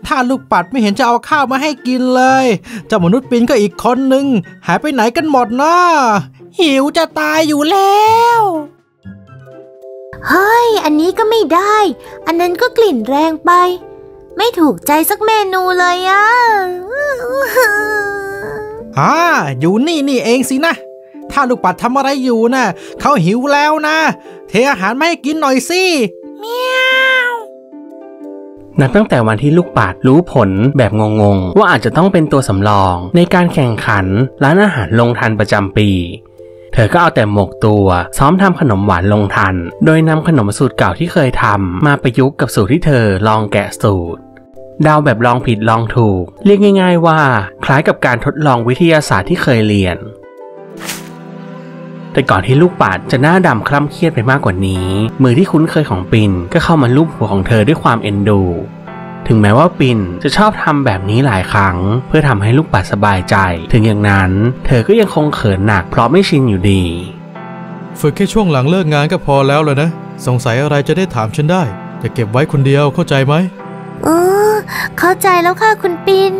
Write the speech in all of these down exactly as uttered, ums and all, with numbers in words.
ถ้าลูกปัดไม่เห็นจะเอาข้าวมาให้กินเลยเจ้ามนุษย์ปินก็อีกคนนึงหายไปไหนกันหมดเนาะหิวจะตายอยู่แล้วเฮ้ยอันนี้ก็ไม่ได้อันนั้นก็กลิ่นแรงไปไม่ถูกใจสักเมนูเลยอ่ะอ่าอยู่นี่นี่เองสินะถ้าลูกปัดทำอะไรอยู่นะเขาหิวแล้วนะเทอาหารมาให้กินหน่อยสิเมียวนับตั้งแต่วันที่ลูกปัดรู้ผลแบบงงๆว่าอาจจะต้องเป็นตัวสำรองในการแข่งขันร้านอาหารลงทันประจำปีเธอก็เอาแต่หมกตัวซ้อมทำขนมหวานลงทันโดยนำขนมสูตรเก่าที่เคยทำมาประยุกต์กับสูตรที่เธอลองแกะสูตรเดาแบบลองผิดลองถูกเรียกง่ายๆว่าคล้ายกับการทดลองวิทยาศาสตร์ที่เคยเรียนแต่ก่อนที่ลูกปัดจะหน้าดำคล่ำเครียดไปมากกว่านี้มือที่คุ้นเคยของปิ่นก็เข้ามาลูบหัวของเธอด้วยความเอ็นดูถึงแม้ว่าปิ่นจะชอบทำแบบนี้หลายครั้งเพื่อทำให้ลูกปัดสบายใจถึงอย่างนั้นเธอก็ยังคงเขินหนักเพราะไม่ชินอยู่ดีฝึกแค่ช่วงหลังเลิกงานก็พอแล้วเลยนะสงสัยอะไรจะได้ถามฉันได้อย่าเก็บไว้คนเดียวเข้าใจไหมเออเข้าใจแล้วค่ะคุณปิ่น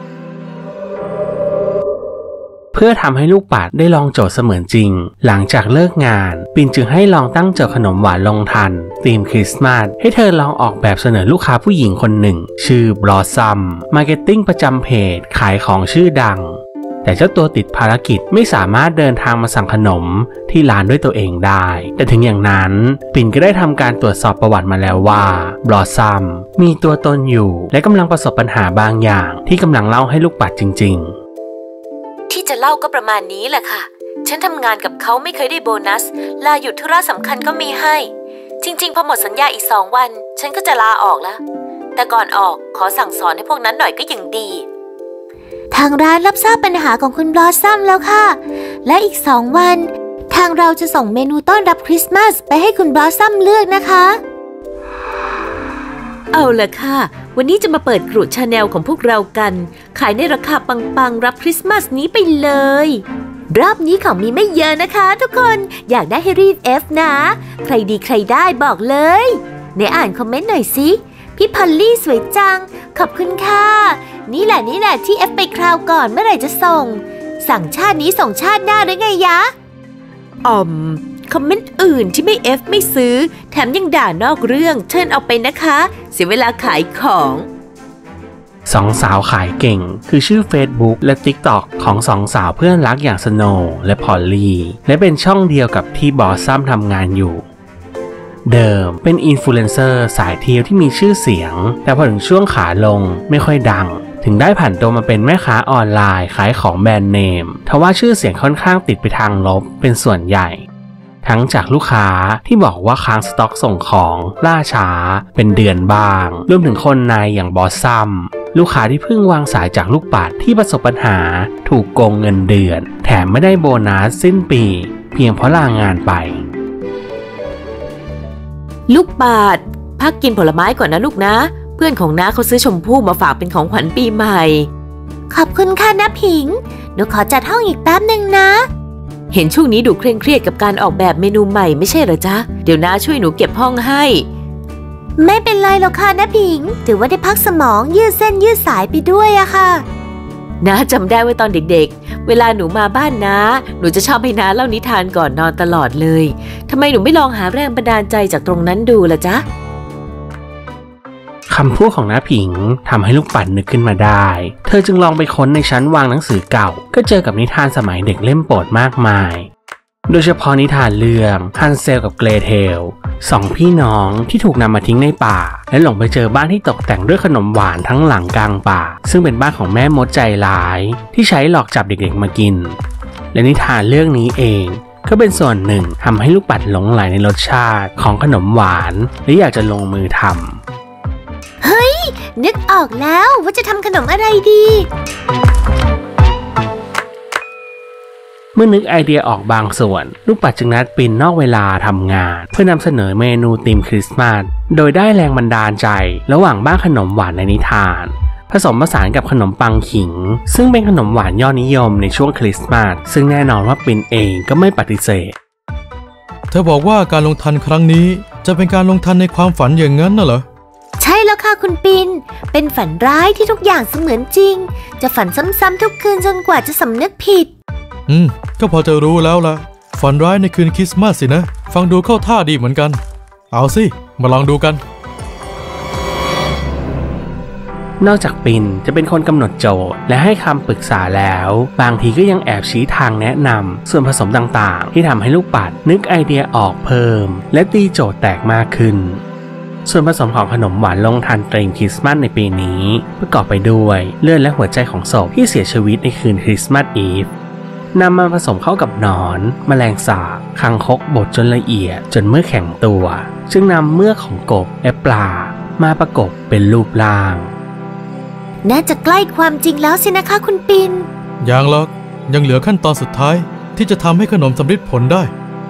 เพื่อทำให้ลูกปัดได้ลองโจทย์เสมือนจริงหลังจากเลิกงานปิ่นจึงให้ลองตั้งโจทย์ขนมหวานลงทันธีมคริสต์มาสให้เธอลองออกแบบเสนอลูกค้าผู้หญิงคนหนึ่งชื่อบลอสซัมมาร์เก็ตติ้งประจำเพจขายของชื่อดังแต่เจ้าตัวติดภารกิจไม่สามารถเดินทางมาสั่งขนมที่ร้านด้วยตัวเองได้แต่ถึงอย่างนั้นปิ่นก็ได้ทำการตรวจสอบประวัติมาแล้วว่าบลอสซัมมีตัวตนอยู่และกำลังประสบปัญหาบางอย่างที่กำลังเล่าให้ลูกปัดจริงๆที่จะเล่าก็ประมาณนี้แหละค่ะฉันทำงานกับเขาไม่เคยได้โบนัสลาหยุดธุระสำคัญก็มีให้จริงๆพอหมดสัญญาอีกสองวันฉันก็จะลาออกแล้วแต่ก่อนออกขอสั่งสอนให้พวกนั้นหน่อยก็ยังดีทางร้านรับทราบปัญหาของคุณบลอสซัมแล้วค่ะและอีกสองวันทางเราจะส่งเมนูต้อนรับคริสต์มาสไปให้คุณบลอสซัมเลือกนะคะเอาล่ะค่ะวันนี้จะมาเปิดกรุชาแนลของพวกเรากันขายในราคาปังๆรับคริสต์มาสนี้ไปเลยรอบนี้ของมีไม่เยอะนะคะทุกคนอยากได้ให้รีบ เอฟ นะใครดีใครได้บอกเลยในอ่านคอมเมนต์หน่อยสิพี่พอลลี่สวยจังขอบคุณค่ะนี่แหละนี่แหละที่ เอฟ ไปคราวก่อนเมื่อไหร่จะส่งสั่งชาตินี้ส่งชาติหน้าหรือไงยะอ๋อมคอมเมนต์อื่นที่ไม่ เอฟ ไม่ซื้อแถมยังด่านอกเรื่องเชิญเอาไปนะคะเสียเวลาขายของสองสาวขายเก่งคือชื่อ Facebook และ TikTok ของสองสาวเพื่อนรักอย่างสโนว์และพอลลี่และเป็นช่องเดียวกับที่บอสซัมทำงานอยู่เดิมเป็นอินฟลูเอนเซอร์สายเที่ยวที่มีชื่อเสียงแต่พอถึงช่วงขาลงไม่ค่อยดังถึงได้ผันตัวมาเป็นแม่ค้าออนไลน์ขายของแบรนด์เนมทว่าชื่อเสียงค่อนข้างติดไปทางลบเป็นส่วนใหญ่ทั้งจากลูกค้าที่บอกว่าค้างสต็อกส่งของล่าช้าเป็นเดือนบ้างรวมถึงคนในอย่างบอสซัมลูกค้าที่เพิ่งวางสายจากลูกปัดที่ประสบปัญหาถูกโกงเงินเดือนแถมไม่ได้โบนัสสิ้นปีเพียงเพราะลางานไปลูกปัดพักกินผลไม้ก่อนนะลูกนะเพื่อนของน้าเขาซื้อชมพู่มาฝากเป็นของขวัญปีใหม่ขอบคุณค่ะน้าผิงหนูขอจัดห้องอีกแป๊บนึงนะเห็นช่วงนี้ดูเคร่งเครียดกับการออกแบบเมนูใหม่ไม่ใช่เหรอจ๊ะเดี๋ยวน้าช่วยหนูเก็บห้องให้ไม่เป็นไรหรอกค่ะน้าผิงถือว่าได้พักสมองยืดเส้นยืดสายไปด้วยอะค่ะน้าจำได้ว่าตอนเด็กๆเวลาหนูมาบ้านน้าหนูจะชอบให้น้าเล่านิทานก่อนนอนตลอดเลยทำไมหนูไม่ลองหาแรงบันดาลใจจากตรงนั้นดูล่ะจ๊ะคำพูดของน้าผิงทำให้ลูกปัดนึกขึ้นมาได้เธอจึงลองไปค้นในชั้นวางหนังสือเก่าก็เจอกับนิทานสมัยเด็กเล่มโปรดมากมายโดยเฉพาะนิทานเรื่องฮันเซลกับเกรเทลสองพี่น้องที่ถูกนำมาทิ้งในป่าและหลงไปเจอบ้านที่ตกแต่งด้วยขนมหวานทั้งหลังกลางป่าซึ่งเป็นบ้านของแม่มดใจร้ายที่ใช้หลอกจับเด็กๆมากินและนิทานเรื่องนี้เองก็เป็นส่วนหนึ่งทำให้ลูกปัดหลงไหลในรสชาติของขนมหวานและอยากจะลงมือทำเฮ้ยนึกออกแล้วว่าจะทำขนมอะไรดีเมื่อนึกไอเดียออกบางส่วนลูกปัดจึงนัดปิ่นนอกเวลาทำงานเพื่อนำเสนอเมนูธีมคริสต์มาสโดยได้แรงบันดาลใจระหว่างบ้านขนมหวานในนิทานผสมผสานกับขนมปังขิงซึ่งเป็นขนมหวานยอดนิยมในช่วงคริสต์มาสซึ่งแน่นอนว่าปิ่นเองก็ไม่ปฏิเสธเธอบอกว่าการลงทันครั้งนี้จะเป็นการลงทันในความฝันอย่างนั้นน่ะเหรอใช่ช่แล้วค่ะคุณปินเป็นฝันร้ายที่ทุกอย่างเสมือนจริงจะฝันซ้ำๆทุกคืนจนกว่าจะสำนึกผิดอืมก็พอจะรู้แล้วล่ะฝันร้ายในคืนคริสต์มาสสินะฟังดูเข้าท่าดีเหมือนกันเอาสิมาลองดูกันนอกจากปินจะเป็นคนกำหนดโจทย์และให้คำปรึกษาแล้วบางทีก็ยังแอบชี้ทางแนะนำส่วนผสมต่างๆที่ทำให้ลูกปัดนึกไอเดียออกเพิ่มและตีโจทย์แตกมากขึ้นส่วนผสมของขนมหวานลงทันตรีมคริสต์มาสในปีนี้ประกอบไปด้วยเลือดและหัวใจของศพที่เสียชีวิตในคืนคริสต์มาสอีฟนำมาผสมเข้ากับหนอนแมลงสาบคางคกบดจนละเอียดจนเมื่อแข็งตัวจึงนำเมือกของกบและปลามาประกบเป็นรูปร่างน่าจะใกล้ความจริงแล้วสินะคะคุณปินยังหรอกยังเหลือขั้นตอนสุดท้ายที่จะทำให้ขนมสำฤทธิ์ผลได้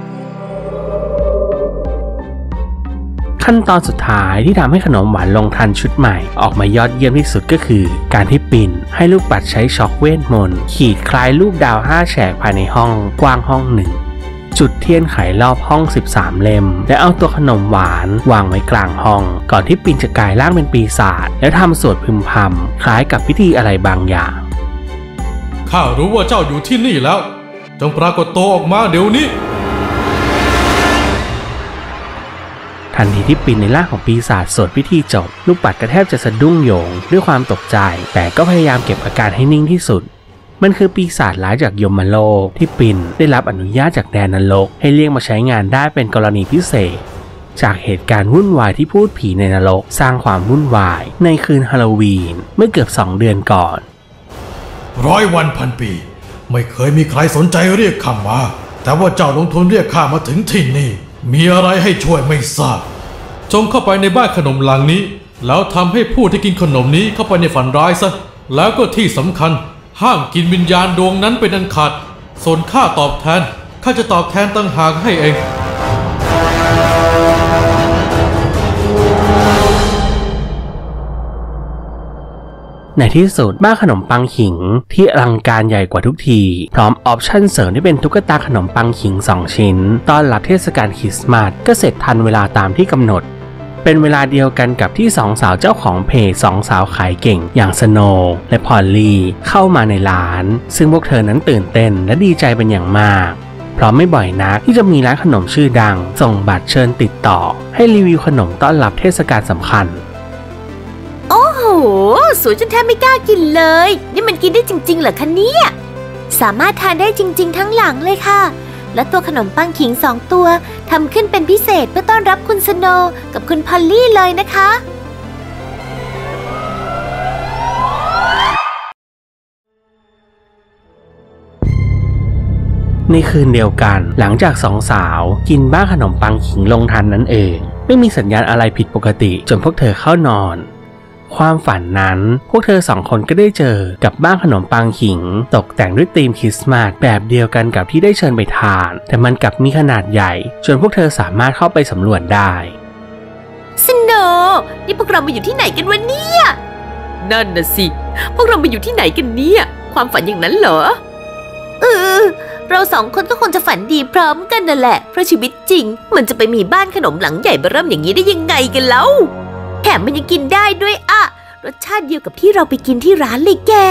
ขั้นตอนสุดท้ายที่ทำให้ขนมหวานลงทันชุดใหม่ออกมายอดเยี่ยมที่สุดก็คือการที่ปิ่นให้ลูกปัดใช้ช็อคเวทมนต์ขีดคล้ายรูปดาวห้าแฉกภายในห้องกว้างห้องหนึ่งจุดเทียนไขรอบห้องสิบสามเล่มและเอาตัวขนมหวานวางไว้กลางห้องก่อนที่ปิ่นจะกลายร่างเป็นปีศาจและทำสวดพึมพำคล้ายกับพิธีอะไรบางอย่างข้ารู้ว่าเจ้าอยู่ที่นี่แล้วจงปรากฏตัวออกมาเดี๋ยวนี้ทันทีที่ปิ่นในร่างของปีศาจสวดพิธีจบลูกปัดก็แทบจะสะดุ้งโยงด้วยความตกใจแต่ก็พยายามเก็บอาการให้นิ่งที่สุดมันคือปีศาจร้ายจากยมโลกที่ปิ่นได้รับอนุญาตจากแดนนรกให้เรียกมาใช้งานได้เป็นกรณีพิเศษจากเหตุการณ์วุ่นวายที่พูดผีในนรกสร้างความวุ่นวายในคืนฮาโลวีนเมื่อเกือบสองเดือนก่อนร้อยวันพันปีไม่เคยมีใครสนใจเรียกข้ามาแต่ว่าเจ้าลงทุนเรียกข้ามาถึงที่นี่มีอะไรให้ช่วยไม่ทราบจงเข้าไปในบ้านขนมหลังนี้แล้วทำให้ผู้ที่กินขนมนี้เข้าไปในฝันร้ายซะแล้วก็ที่สำคัญห้ามกินวิญญาณดวงนั้นเป็นอันขาดส่วนค่าตอบแทนข้าจะตอบแทนต่างหากให้เองในที่สุดบ้านขนมปังขิงที่อลังการใหญ่กว่าทุกทีพร้อมออปชั่นเสริมที่เป็นตุ๊กตาขนมปังขิงสองชิ้นต้อนรับเทศกาลคริสต์มาสก็เสร็จทันเวลาตามที่กำหนดเป็นเวลาเดียวกันกับที่สองสาวเจ้าของเพจสองสาวขายเก่งอย่างสโนว์และพอลลี่เข้ามาในร้านซึ่งพวกเธอนั้นตื่นเต้นและดีใจเป็นอย่างมากเพราะไม่บ่อยนักที่จะมีร้านขนมชื่อดังส่งบัตรเชิญติดต่อให้รีวิวขนมต้อนรับเทศกาลสำคัญโอ้โหสวยจนแทบไม่กล้ากินเลยนี่มันกินได้จริงๆเหรอคะเนี่ยสามารถทานได้จริงๆทั้งหลังเลยค่ะและตัวขนมปังขิงสองตัวทำขึ้นเป็นพิเศษเพื่อต้อนรับคุณสโนว์กับคุณพอลลี่เลยนะคะในคืนเดียวกันหลังจากสองสาวกินบ้านขนมปังขิงลงทันนั้นเองไม่มีสัญญาณอะไรผิดปกติจนพวกเธอเข้านอนความฝันนั้นพวกเธอสองคนก็ได้เจอกับบ้านขนมปังขิงตกแต่งด้วยธีมคริสต์มาสแบบเดียวกันกับที่ได้เชิญไปทานแต่มันกลับมีขนาดใหญ่จนพวกเธอสามารถเข้าไปสำรวจได้สโนว์นี่พวกเรามาอยู่ที่ไหนกันวะเนี่ยนั่นน่ะสิพวกเรามาอยู่ที่ไหนกันเนี่ยความฝันอย่างนั้นเหรอเออเราสองคนก็คงจะฝันดีพร้อมกันนั่นแหละเพราะชีวิตจริงมันจะไปมีบ้านขนมหลังใหญ่เบ้อเริ่มอย่างนี้ได้ยังไงกันเล่าแถมมันยังกินได้ด้วยอะรสชาติเดียวกับที่เราไปกินที่ร้านเลยแก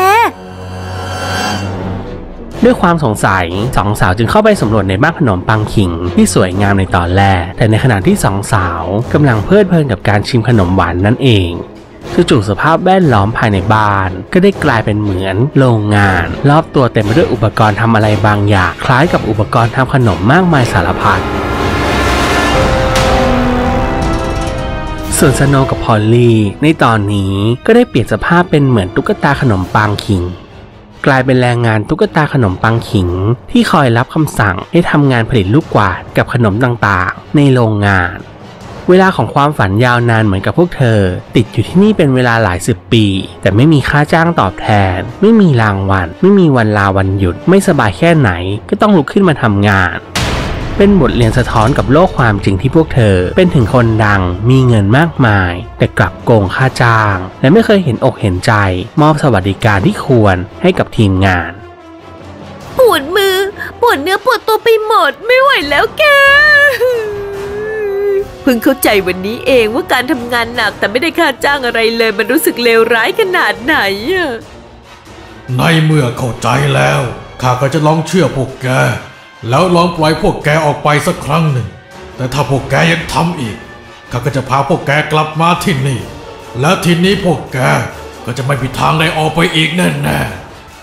ด้วยความสงสัยสองสาวจึงเข้าไปสำรวจในบ้านขนมปังขิงที่สวยงามในตอนแรกแต่ในขณะที่สองสาวกำลังเพลิดเพลินกับการชิมขนมหวานนั่นเองจู่ๆสภาพแวดล้อมภายในบ้านก็ได้กลายเป็นเหมือนโรงงานรอบตัวเต็มไปด้วยอุปกรณ์ทำอะไรบางอย่างคล้ายกับอุปกรณ์ทำขนมมากมายสารพัดส่วนสโนว์กับพอลลี่ในตอนนี้ก็ได้เปลี่ยนสภาพเป็นเหมือนตุ๊กตาขนมปังขิงกลายเป็นแรงงานตุ๊กตาขนมปังขิงที่คอยรับคำสั่งให้ทำงานผลิตลูกกวาดกับขนมต่างๆในโรงงานเวลาของความฝันยาวนานเหมือนกับพวกเธอติดอยู่ที่นี่เป็นเวลาหลายสิบปีแต่ไม่มีค่าจ้างตอบแทนไม่มีรางวัลไม่มีวันลาวันหยุดไม่สบายแค่ไหนก็ต้องลุกขึ้นมาทำงานเป็นบทเรียนสะท้อนกับโลกความจริงที่พวกเธอเป็นถึงคนดังมีเงินมากมายแต่กลับโกงค่าจ้างและไม่เคยเห็นอกเห็นใจมอบสวัสดิการที่ควรให้กับทีมงานปวดมือปวดเนื้อปวดตัวไปหมดไม่ไหวแล้วแกพิ่งเข้าใจวันนี้เองว่าการทำงานหนักแต่ไม่ได้ค่าจ้างอะไรเลยมันรู้สึกเลวร้ายขนาดไหนอะในเมื่อเข้าใจแล้วข้าก็จะลองเชื่อพวกแกแล้วลองปล่อยพวกแกออกไปสักครั้งหนึ่งแต่ถ้าพวกแกยังทำอีกข้าก็จะพาพวกแกกลับมาที่นี่และทีนี้พวกแกก็จะไม่มีทางได้ออกไปอีกแน่ๆ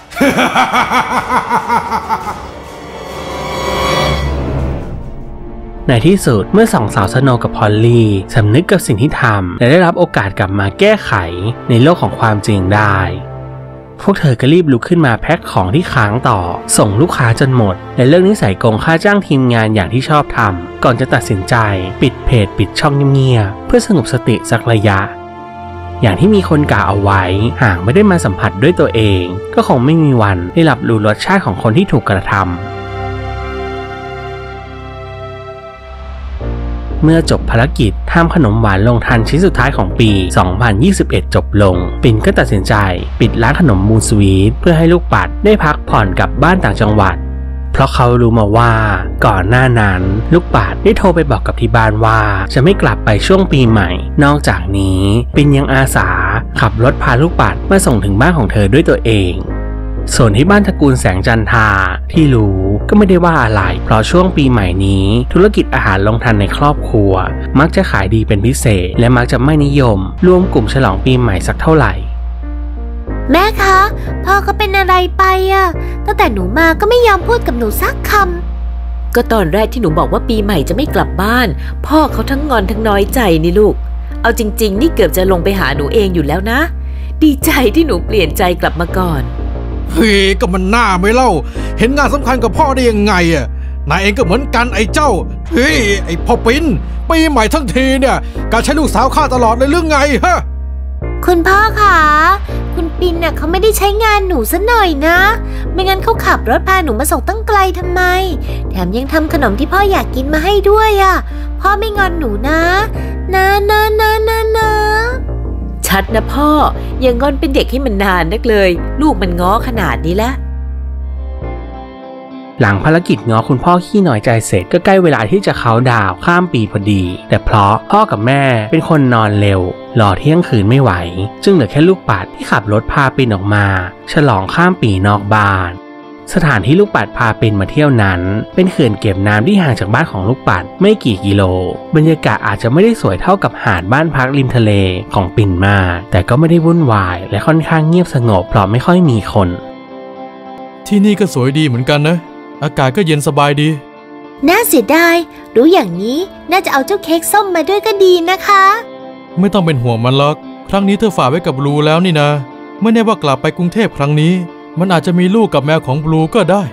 ในที่สุดเมื่อสองสาวสโนว์กับพอลลี่สำนึกกับสิ่งที่ทำและได้รับโอกาสกลับมาแก้ไขในโลกของความจริงได้พวกเธอก็รีบลุกขึ้นมาแพ็คของที่ค้างต่อส่งลูกค้าจนหมดและเลิกนิสัยโกงค่าจ้างทีมงานอย่างที่ชอบทำก่อนจะตัดสินใจปิดเพจปิดช่องเงียบๆเพื่อสงบสติสักระยะอย่างที่มีคนกล่าวเอาไว้หากไม่ได้มาสัมผัสด้วยตัวเองก็คงไม่มีวันได้รับรู้รสชาติของคนที่ถูกกระทำเมื่อจบภารกิจทำขนมหวานลงทันชิ้นสุดท้ายของปี สองพันยี่สิบเอ็ด จบลงปิ่นก็ตัดสินใจปิดร้านขนมมูนสวีทเพื่อให้ลูกปัดได้พักผ่อนกลับบ้านต่างจังหวัดเพราะเขารู้มาว่าก่อนหน้านั้นลูกปัดได้โทรไปบอกกับที่บ้านว่าจะไม่กลับไปช่วงปีใหม่นอกจากนี้ปิ่นยังอาสาขับรถพาลูกปัดมาส่งถึงบ้านของเธอด้วยตัวเองส่วนที่บ้านตระกูลแสงจันทราที่รู้ก็ไม่ได้ว่าอะไรเพราะช่วงปีใหม่นี้ธุรกิจอาหารลงทันในครอบครัวมักจะขายดีเป็นพิเศษและมักจะไม่นิยมรวมกลุ่มฉลองปีใหม่สักเท่าไหร่แม่คะพ่อก็เป็นอะไรไปอะตั้งแต่หนูมาก็ไม่ยอมพูดกับหนูสักคำก็ตอนแรกที่หนูบอกว่าปีใหม่จะไม่กลับบ้านพ่อเขาทั้งงอนทั้งน้อยใจนี่ลูกเอาจริงๆนี่เกือบจะลงไปหาหนูเองอยู่แล้วนะดีใจที่หนูเปลี่ยนใจกลับมาก่อนเฮ้ยก็มันน่าไม่เล่าเห็นงานสำคัญกับพ่อได้ยังไงอ่ะนายเองก็เหมือนกันไอ้เจ้าเฮ้ยไอ้พ่อปิ้นปีใหม่ทั้งทีเนี่ยการใช้ลูกสาวข้าตลอดเลยเรื่องไงฮะคุณพ่อคะคุณปินน่ะเขาไม่ได้ใช้งานหนูซะหน่อยนะไม่งั้นเขาขับรถพาหนูมาส่งตั้งไกลทำไมแถมยังทำขนมที่พ่ออยากกินมาให้ด้วยอ่ะพ่อไม่งอนหนูนะนะนะนะนะนะชัดนะพ่ออย่างงอนเป็นเด็กให้มันนานนักเลยลูกมันง้อขนาดนี้แล้วหลังภารกิจง้อคุณพ่อขี้น้อยใจเสร็จก็ใกล้เวลาที่จะเขาดาวข้ามปีพอดีแต่เพราะพ่อกับแม่เป็นคนนอนเร็วรอเที่ยงคืนไม่ไหวจึงเหลือแค่ลูกปัดที่ขับรถพาปิ่นออกมาฉลองข้ามปีนอกบ้านสถานที่ลูกปัดพาปิ่นมาเที่ยวนั้นเป็นเขื่อนเก็บน้ำที่ห่างจากบ้านของลูกปัดไม่กี่กิโลบรรยากาศอาจจะไม่ได้สวยเท่ากับหาดบ้านพักริมทะเลของปิ่นมากแต่ก็ไม่ได้วุ่นวายและค่อนข้างเงียบสงบเพราะไม่ค่อยมีคนที่นี่ก็สวยดีเหมือนกันนะอากาศก็เย็นสบายดีน่าเสียดายรู้อย่างนี้น่าจะเอาเจ้าเค้กส้มมาด้วยก็ดีนะคะไม่ต้องเป็นห่วงมันหรอกครั้งนี้เธอฝากไว้กับบลูแล้วนี่นะไม่แน่ว่ากลับไปกรุงเทพครั้งนี้มันอาจจะมีลูกกับแมวของบลูก็ได้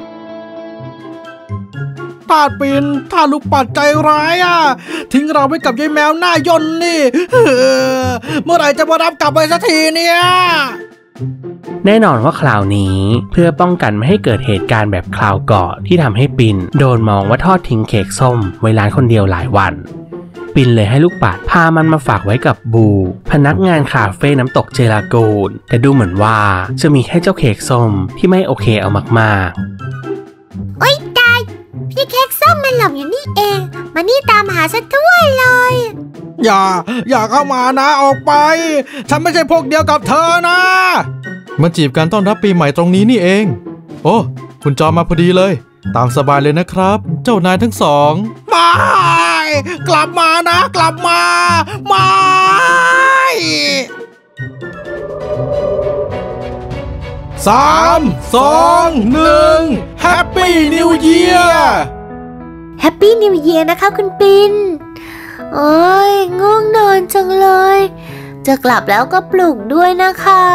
ปาดปินถ้าลูกปัดใจร้ายอ่ะทิ้งเราไว้กับยายแมวหน้ายนนี่เมื่อไหร่จะมารับกลับไปสักทีเนี่ยแน่นอนว่าคราวนี้เพื่อป้องกันไม่ให้เกิดเหตุการณ์แบบคราวก่อนที่ทำให้ปินโดนมองว่าทอดทิ้งเค้กส้มไว้ร้านคนเดียวหลายวันปินเลยให้ลูกปัดพามันมาฝากไว้กับบูพนักงานคาเฟ่น้ำตกเจลากูนแต่ดูเหมือนว่าจะมีแค่เจ้าเค้กส้มที่ไม่โอเคเอามากๆโอ๊ยตายพี่เค้กส้มมันหลบอยู่นี่เองมานี่ตามหาซะด้วยเลยอย่าอย่าเข้ามานะออกไปฉันไม่ใช่พวกเดียวกับเธอนะมาจีบการต้อนรับปีใหม่ตรงนี้นี่เองโอ้คุณจอมมาพอดีเลยตามสบายเลยนะครับเจ้านายทั้งสองไม่กลับมานะกลับมาไม่สามสองหนึ่งแฮปปี้นิวเยียร์แฮปปี้นิวเยียร์นะคะคุณปินโอ้ยง่วงนอนจังเลยจะกลับแล้วก็ปลุกด้วยนะคะ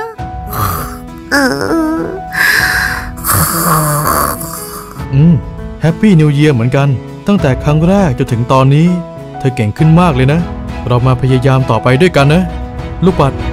อืมแฮปปี้นิวเยียร์เหมือนกันตั้งแต่ครั้งแรกจนถึงตอนนี้เธอเก่งขึ้นมากเลยนะเรามาพยายามต่อไปด้วยกันนะลูกปัด